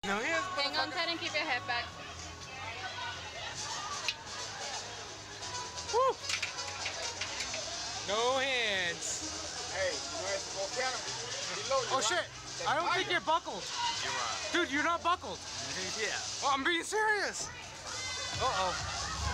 No hands, Hang on tight and keep your head back. Woo! No hands. Hey, you know it's more canopy. Oh shit! I don't think you're buckled. You're right. Dude, you're not buckled. Yeah. Oh, I'm being serious. Uh-oh.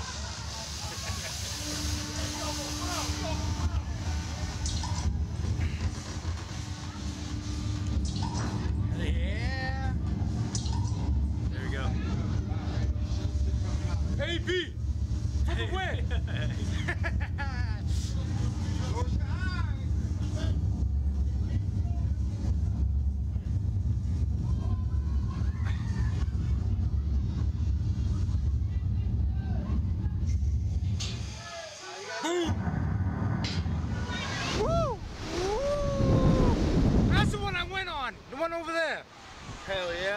Yeah. There we go. Hey, B. For the win. Woo! Woo! That's the one I went on. The one over there. Hell yeah.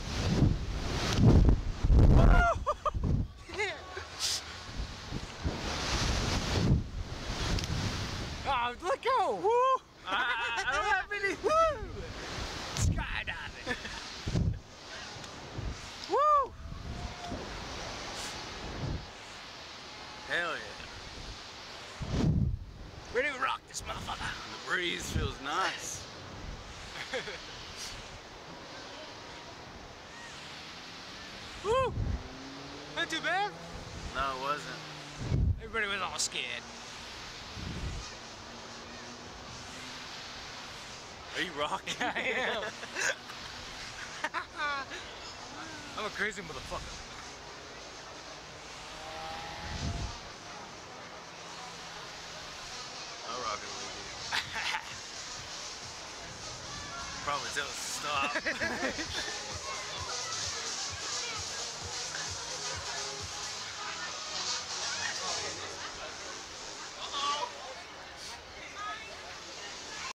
Oh, let go! Woo! I don't have any. Woo! Skydiving. Woo! Hell yeah. Ready to rock this motherfucker. The breeze feels nice. Woo! Not too bad. No, it wasn't. Everybody was all scared. Are you rocking? I am. I'm a crazy motherfucker. I'll rock it with you. Probably tell us to stop.